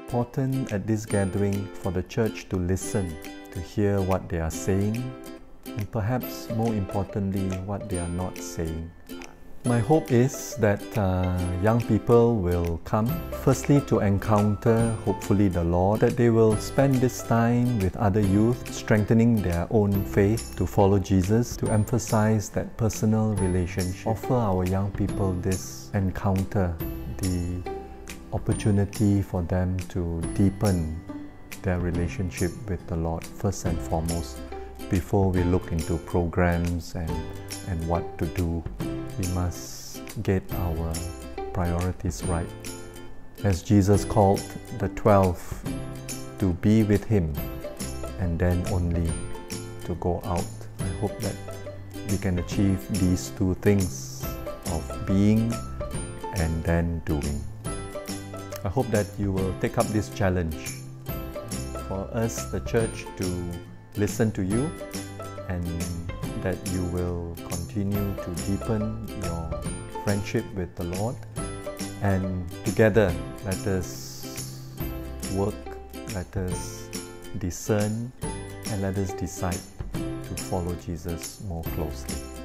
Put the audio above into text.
important at this gathering for the church to listen, to hear what they are saying, and perhaps more importantly, what they are not saying. My hope is that young people will come, firstly to encounter, hopefully, the Lord, that they will spend this time with other youth, strengthening their own faith to follow Jesus, to emphasize that personal relationship. Offer our young people this encounter, the opportunity for them to deepen their relationship with the Lord first and foremost, before we look into programs and what to do. We must get our priorities right. As Jesus called the 12 to be with Him and then only to go out. I hope that we can achieve these two things of being and then doing. I hope that you will take up this challenge for us, the church, to listen to you, and that you will continue to deepen your friendship with the Lord, and together let us work, let us discern, and let us decide to follow Jesus more closely.